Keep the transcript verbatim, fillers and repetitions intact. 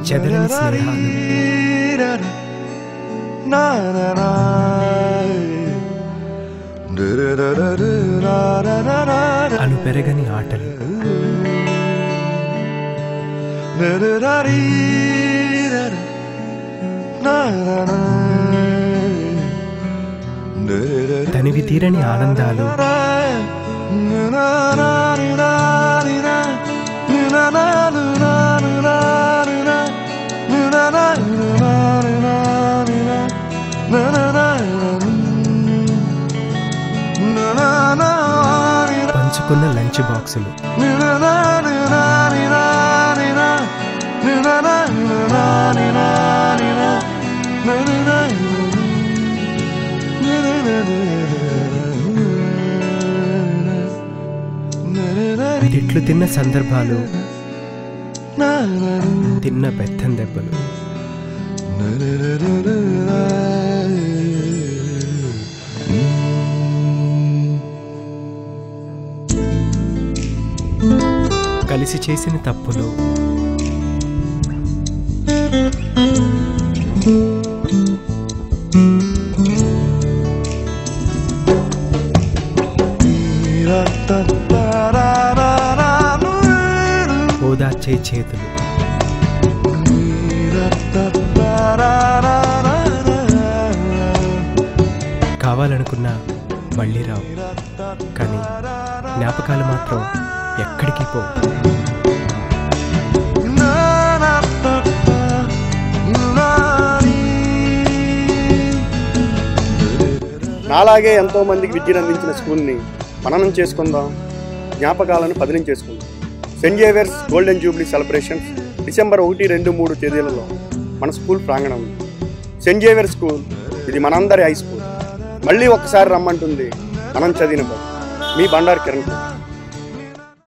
చెదరని స్నేహాలు, అలు పెరగని ఆటలు, తనివి తీరని ఆనందాలు, పంచుకున్న లంచ్ బాక్సులు, తిట్లు తిన్న సందర్భాలు, తిన్న బెత్తం దెబ్బలు, కలిసి చేసిన తప్పులు, ఓదార్చే చేతులు, కావాలనుకున్నా మళ్ళీ రావు, కానీ జ్ఞాపకాలు మాత్రం ఎక్కడికి పో. నాలాగే ఎంతో మందికి విద్యను అందించిన స్కూల్ని మననం చేసుకుందాం, జ్ఞాపకాలను పదిలం చేసుకుందాం. Saint Xavier's golden jubilee celebrations December ఒకటి రెండు మూడు తేదీలలో మన స్కూల్ ప్రాంగణం. సెయింట్ జేవియర్ స్కూల్ ఇది మనందరి హై స్కూల్. మళ్ళీ ఒక్కసారి రమ్మంటుంది మనం చదివిన మీ బండారు కిరణ్.